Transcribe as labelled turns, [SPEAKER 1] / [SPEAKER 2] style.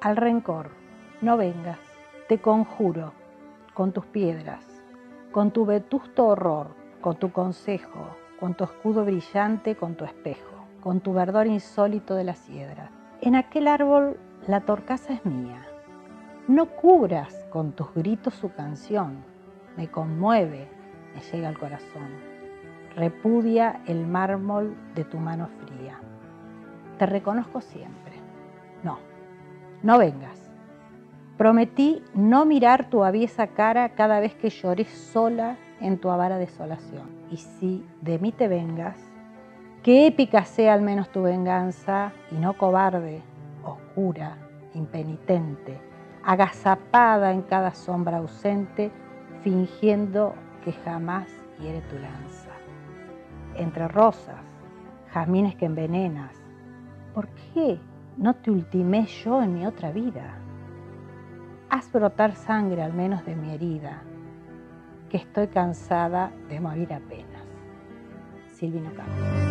[SPEAKER 1] Al rencor, no vengas, te conjuro, con tus piedras, con tu vetusto horror, con tu consejo, con tu escudo brillante, con tu espejo, con tu verdor insólito de la siedra. En aquel árbol la torcaza es mía. No cubras con tus gritos su canción, me conmueve, me llega al corazón. Repudia el mármol de tu mano fría. Te reconozco siempre. No vengas. Prometí no mirar tu aviesa cara cada vez que lloré sola en tu avara desolación. Y si de mí te vengas, que épica sea al menos tu venganza, y no cobarde, oscura, impenitente, agazapada en cada sombra ausente, fingiendo que jamás hiere tu lanza. Entre rosas, jazmines que envenenas, ¿por qué no te ultimé yo en mi otra vida? Haz brotar sangre al menos de mi herida, que estoy cansada de morir apenas. Silvino Campos.